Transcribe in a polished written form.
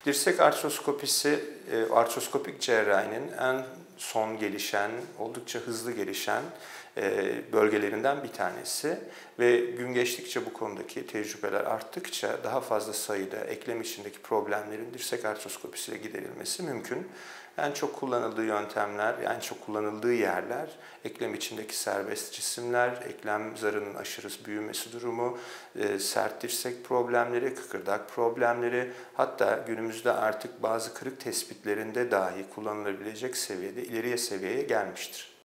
Dirsek artroskopisi, artroskopik cerrahinin en son gelişen, oldukça hızlı gelişen bölgelerinden bir tanesi ve gün geçtikçe bu konudaki tecrübeler arttıkça daha fazla sayıda eklem içindeki problemlerin dirsek artroskopisiyle giderilmesi mümkün. En çok kullanıldığı yöntemler, en çok kullanıldığı yerler eklem içindeki serbest cisimler, eklem zarının aşırı büyümesi durumu, sert dirsek problemleri, kıkırdak problemleri, hatta günümüzde artık bazı kırık tespitlerinde dahi kullanılabilecek seviyede ileriye seviyeye gelmiştir.